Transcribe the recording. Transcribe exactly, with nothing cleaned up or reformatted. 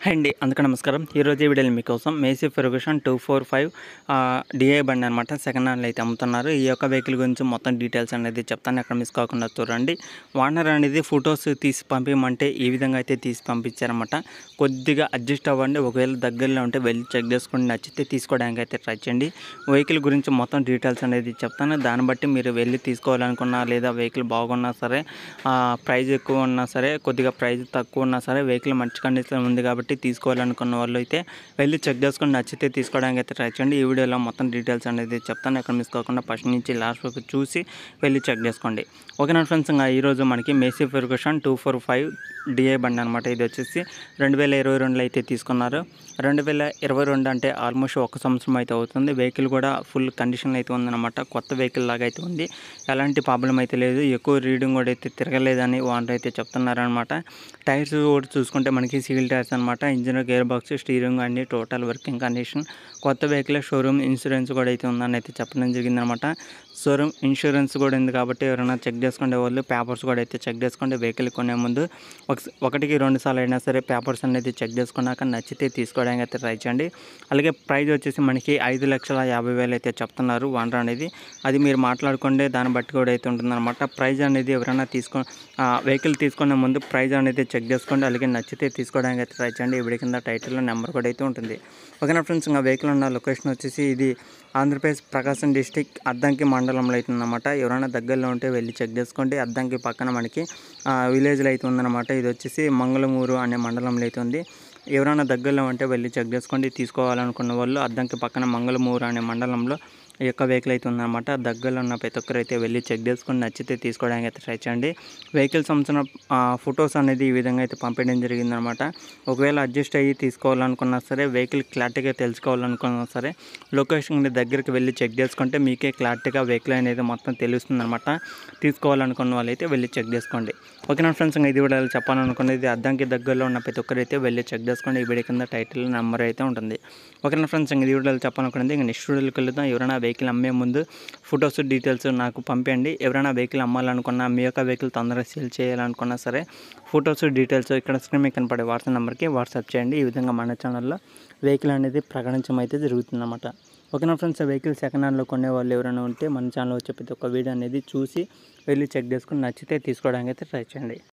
Hi అండి, అందుకు నమస్కారం. ఈరోజు ఈ వీడియోలో మీకోసం Massey Ferguson two four five DI బండి అనమాట సెకండ్ హ్యాండ్లో అయితే అమ్ముతున్నారు. ఈ యొక్క వెహికల్ గురించి మొత్తం డీటెయిల్స్ అనేది చెప్తాను, ఎక్కడ మిస్ కాకుండా చూడండి. ఓనర్ అనేది ఫొటోస్ తీసి పంపించమంటే ఈ విధంగా అయితే తీసి పంపించారన్నమాట. కొద్దిగా అడ్జస్ట్ అవ్వండి, ఒకవేళ దగ్గరలో ఉంటే వెళ్ళి చెక్ చేసుకుని నచ్చితే తీసుకోవడానికి అయితే ట్రై చేయండి. వెహికల్ గురించి మొత్తం డీటెయిల్స్ అనేది చెప్తాను, దాన్ని బట్టి మీరు వెళ్ళి తీసుకోవాలనుకున్నా లేదా వెహికల్ బాగున్నా సరే, ప్రైస్ ఎక్కువ ఉన్నా సరే, కొద్దిగా ప్రైస్ తక్కువ ఉన్నా సరే, వెహికల్ మంచి కండిషన్ ఉంది కాబట్టి తీసుకోవాలనుకున్న వాళ్ళు అయితే వెళ్ళి చెక్ చేసుకొని నచ్చితే తీసుకోవడానికి అయితే ట్రై చేయండి. ఈ వీడియోలో మొత్తం డీటెయిల్స్ అనేది చెప్తాను, ఎక్కడ మిస్ కాకుండా ఫస్ట్ నుంచి లాస్ట్ వరకు చూసి వెళ్ళి చెక్ చేసుకోండి. ఓకేనా ఫ్రెండ్స్, ఇంకా ఈరోజు మనకి Massey Ferguson two four five DI బండి అనమాట. ఇది వచ్చేసి రెండు వేల ఇరవై రెండులో అయితే తీసుకున్నారు. రెండు వేల ఇరవై రెండు అంటే ఆల్మోస్ట్ ఒక సంవత్సరం అయితే అవుతుంది. వెహికల్ కూడా ఫుల్ కండిషన్ అయితే ఉందన్నమాట. కొత్త వెహికల్ లాగా అయితే ఉంది, ఎలాంటి ప్రాబ్లం అయితే లేదు. ఎక్కువ రీడింగ్ కూడా అయితే తిరగలేదని ఓనర్ అయితే చెప్తున్నారనమాట. టైర్స్ కూడా చూసుకుంటే మనకి సీల్ టైర్స్ అనమాట. ఇంజిన్, గేర్ బాక్స్, స్టీరింగ్ అన్ని టోటల్ వర్కింగ్ కండిషన్. కొత్త వెహికల్, షోరూమ్ ఇన్సూరెన్స్ కూడా అయితే ఉందని అయితే చెప్పడం జరిగిందనమాట. షోరూమ్ ఇన్సూరెన్స్ కూడా ఉంది కాబట్టి ఎవరైనా చెక్ చేసుకునే వాళ్ళు పేపర్స్ కూడా అయితే చెక్ చేసుకోండి. వెహికల్ కొనే ముందు ఒకటికి రెండు సార్లు అయినా సరే పేపర్స్ అనేది చెక్ చేసుకున్నాక నచ్చితే తీసుకోవడానికి అయితే ట్రై చేయండి. అలాగే ప్రైస్ వచ్చేసి మనకి ఐదు లక్షల యాభై వేలు అయితే చెప్తున్నారు ఓనర్ అనేది. అది మీరు మాట్లాడుకోండి, దాన్ని బట్టి కూడా అయితే ఉంటుందన్నమాట. ప్రైస్ అనేది ఎవరైనా తీసుకో వెహికల్ తీసుకునే ముందు ప్రైస్ అనేది చెక్ చేసుకోండి. అలాగే నచ్చితే తీసుకోవడానికి అయితే ట్రై చేయండి. ఈ వీడియో కింద టైటిల్లో నెంబర్ కూడా అయితే ఉంటుంది. ఓకేనా ఫ్రెండ్స్, ఇంకా వెహికల్ ఉన్న లొకేషన్ వచ్చేసి ఇది ఆంధ్రప్రదేశ్ ప్రకాశం డిస్టిక్ అద్దంకి మండలంలో అవుతుందన్నమాట. ఎవరైనా దగ్గరలో ఉంటే వెళ్ళి చెక్ చేసుకోండి. అద్దంకి పక్కన మనకి విలేజ్లో అయితే ఉందన్నమాట. ఇది వచ్చేసి మంగళమూరు అనే మండలంలో అయితే ఉంది. ఎవరైనా దగ్గరలో ఉంటే వెళ్ళి చెక్ చేసుకోండి. తీసుకోవాలనుకున్న వాళ్ళు అద్దంకి పక్కన మంగళమూరు అనే మండలంలో ఈ యొక్క వెహికల్ అయితే ఉందన్నమాట. దగ్గరలో ఉన్న ప్రతి ఒక్కరు అయితే వెళ్ళి చెక్ చేసుకొని నచ్చితే తీసుకోవడానికి అయితే ట్రై చేయండి. వెహికల్ సంబంధించిన ఫొటోస్ అనేది ఈ విధంగా అయితే పంపించడం జరిగిందనమాట. ఒకవేళ అడ్జస్ట్ అయ్యి తీసుకోవాలనుకున్నా సరే, వెహికల్ క్లారిటీగా తెలుసుకోవాలనుకున్నా సరే, లొకేషన్ దగ్గరికి వెళ్ళి చెక్ చేసుకుంటే మీకే క్లారిటీగా వెహికల్ అనేది మొత్తం తెలుస్తుందన్నమాట. తీసుకోవాలనుకున్న వాళ్ళు అయితే వెళ్ళి చెక్ చేసుకోండి. ఓకేనా ఫ్రెండ్స్, ఇంకా ఇది కూడా చెప్పాలనుకునేది అద్దంకి దగ్గరలో ఉన్న ప్రతి ఒక్కరు అయితే వెళ్ళి చెక్ చేసుకోండి. ఈ వీడియో కింద టైటిల్ నెంబర్ అయితే ఉంటుంది. ఓకేనా ఫ్రెండ్స్, ఇంక ఇది వీడియోలో చెప్పాలనుకునేది ఇంకా నెక్స్ట్ వీడియోకి వెళ్తాం. ఎవరైనా వెహికల్ అమ్మే ముందు ఫొటోస్ డీటెయిల్స్ నాకు పంపించండి. ఎవరైనా వెహికల్ అమ్మాలనుకున్నా, మీ యొక్క వెహికల్ తొందరగా సేల్ చేయాలనుకున్నా సరే, ఫొటోస్ డీటెయిల్స్ ఇక్కడ స్క్రీన్ మీద కనపడే వాట్సాప్ నెంబర్కి వాట్సాప్ చేయండి. ఈ విధంగా మన ఛానల్లో వెహికల్ అనేది ప్రకటించడం అయితే జరుగుతుందన్నమాట. ఓకేనా ఫ్రెండ్స్, వెహికల్ సెకండ్ హ్యాండ్లో కొనే వాళ్ళు ఎవరైనా ఉంటే మన ఛానల్ వచ్చే ప్రతి ఒక్క వీడియో అనేది చూసి వెళ్ళి చెక్ చేసుకుని నచ్చితే తీసుకోవడానికి అయితే ట్రై చేయండి.